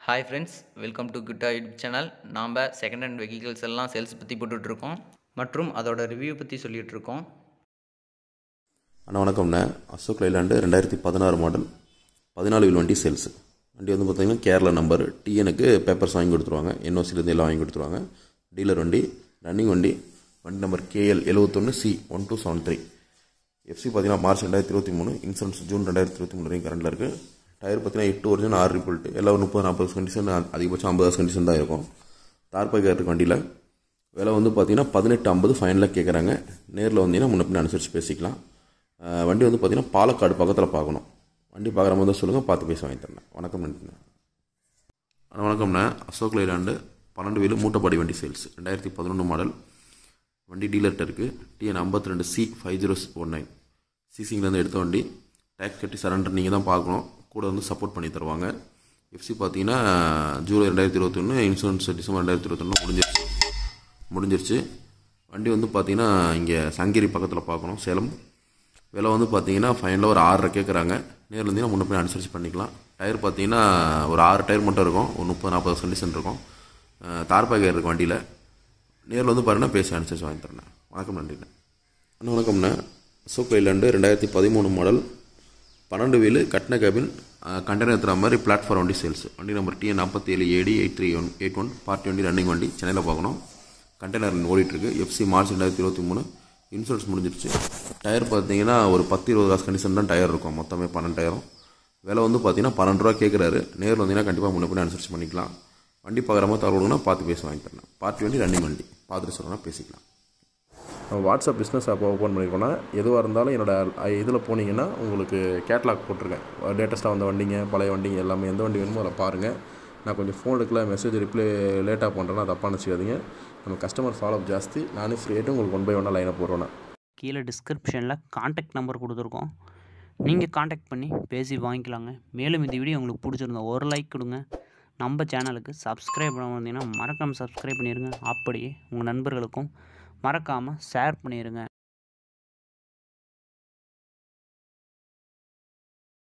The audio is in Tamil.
Hi friends, welcome to Kutta YouTube channel. நாம் செகண்ட் ஹேண்ட் வெஹிக்கிள்ஸ் எல்லாம் சேல்ஸ் பற்றி போட்டுட்ருக்கோம் மற்றும் அதோட ரிவ்யூ பற்றி சொல்லிகிட்ருக்கோம். அண்ணா வணக்கம்ண்ணே. அசோக் லைலாண்டு 2016 மாடல் 14 வீல் வண்டி சேல்ஸு. வண்டி வந்து பார்த்திங்கன்னா கேரளா நம்பர். டிஎனுக்கு பேப்பர்ஸ் வாங்கி கொடுத்துருவாங்க, என்ஓசிலேருந்து எல்லாம் வாங்கி கொடுத்துருவாங்க. டீலர் வண்டி, ரன்னிங் வண்டி. வண்டி நம்பர் KL 71C1273. எஃப்சி பார்த்திங்கன்னா மார்ச் 2023, இன்சூரன்ஸ் ஜூன் 2023 வரைக்கும் கரண்டில் இருக்குது. டயர் பார்த்தீங்கன்னா 8 ஒரிஜினல் 6 ரிப்பிள்ட்டு, எல்லாம் 30-40 கண்டிஷன், அதிகபட்சம் 50 கண்டிஷன் தான் இருக்கும். தார்பாய் இருக்குது வண்டியில். விலை வந்து பார்த்தீங்கன்னா 1850 ஃபைனலாக கேட்குறாங்க. நேரில் வந்தீங்கன்னா முன்ன பின்ன அனுசரித்து பேசிக்கலாம். வண்டி வந்து பார்த்தீங்கன்னா பாலக்காடு பக்கத்தில் பார்க்கணும். வண்டி பார்க்குற மாதிரி தான் சொல்லுங்கள், பார்த்து பேச வாங்கி தரேன். வணக்கம் நன்றிண்ணா. வணக்கம்ண்ணா. அசோக் லைலாண்டு 12 வீலு மூட்டைப்பாடி வண்டி சேல்ஸ். 2011 மாடல். வண்டி டீலர்கிட்ட இருக்குது. TN 52C5019. சிசிங்லேருந்து எடுத்த வண்டி. டேக்ஸ் கட்டி சரண்டர் நீங்கள் தான் பார்க்கணும். கூட வந்து சப்போர்ட் பண்ணி தருவாங்க. எஃப்சி பார்த்தீங்கன்னா ஜூலை 2021, இன்சூரன்ஸ் டிசம்பர் 2021 முடிஞ்சிருச்சு. வண்டி வந்து பார்த்தீங்கன்னா இங்கே சங்ககிரி பக்கத்தில் பார்க்கணும், சேலம். விலை வந்து பார்த்தீங்கன்னா ஃபைனலாக ஒரு 6.5 கேட்குறாங்க. நேரில் இருந்தீங்கன்னா முன்ன போய் அனுசரித்து பண்ணிக்கலாம். டயர் பார்த்தீங்கன்னா ஒரு 6 டயர் மட்டும் இருக்கும், ஒரு 30-40 கண்டிஷன் இருக்கும். தார்பாய் இருக்குது வண்டியில். நேரில் வந்து பாருங்கன்னா பேசி அனுசரித்து வாங்கி தரேன். வணக்கம் நன்றிண்ணே. அண்ணா வணக்கம்ண்ணே. அசோக் லைலாண்டு 2013 மாடல் 12 வீலு கட்டின கேபின் கண்டெய்னர் ஏற்றுற மாதிரி பிளாட்ஃபார்ம் வண்டி சேல்ஸ். வண்டி நம்பர் TN 47AD8381. பார்ட்டி வண்டி, ரன்னிங் வண்டி, சென்னையில் பார்க்கணும். கண்டெய்னர் ஓடிட்டுருக்கு. எஃப்சி மார்ச் 2023, இன்சூரன்ஸ் முடிஞ்சிருச்சு. டயர் பார்த்தீங்கன்னா ஒரு 10-20 காசு கண்டிஷன் தான் டயர் இருக்கும், மொத்தமே 12 டயரும். விலை வந்து பார்த்தீங்கன்னா 12 ரூபா கேட்குறாரு. நேரில் வந்தீங்கன்னா கண்டிப்பாக முன்ன பின்ன அனுசரிச்சு பண்ணிக்கலாம். வண்டி பார்க்குற மாதிரி தகவல் கொடுங்கன்னா பார்த்து பேசி வாங்கி தரேன். பார்ட்டி வண்டி, ரன்னிங் வண்டி பார்த்துட்டு சொல்லலாம், பேசிக்கலாம். வாட்ஸ்அப் பிஸ்னஸ் ஆப் ஓப்பன் பண்ணியிருக்கோன்னா எதுவாக இருந்தாலும் என்னோடய இதில் போனீங்கன்னா உங்களுக்கு கேட்லாக் போட்டிருக்கேன். லேட்டஸ்ட்டாக வந்த வண்டிங்க, பழைய வண்டிங்க எல்லாமே, எந்த வண்டி வேணுமோ அதில் பாருங்கள். நான் கொஞ்சம் ஃபோன் எடுக்கல, மெசேஜ் ரிப்ளை லேட்டாக பண்ணுறேன்னா தப்பாக நினச்சிக்காதீங்க. நம்ம கஸ்டமர் ஃபாலோஅப் ஜாஸ்தி. நானே ஃப்ரீயாகிட்டு உங்களுக்கு 1 by 1 லைனை போடுறேன். கீழே டிஸ்கிரிப்ஷனில் காண்டாக்ட் நம்பர் கொடுத்துருக்கோம், நீங்கள் காண்டாக்ட் பண்ணி பேசி வாங்கிக்கலாங்க. மேலும் இந்த வீடியோ உங்களுக்கு பிடிச்சிருந்தா ஒரு லைக் கொடுங்க. நம்ம சேனலுக்கு சப்ஸ்கிரைப் பண்ண வந்தீங்கன்னா மறக்காமல் சப்ஸ்கிரைப் பண்ணிடுங்க. அப்படியே உங்கள் நண்பர்களுக்கும் மறக்காமல் ஷேர் பண்ணிடுங்க.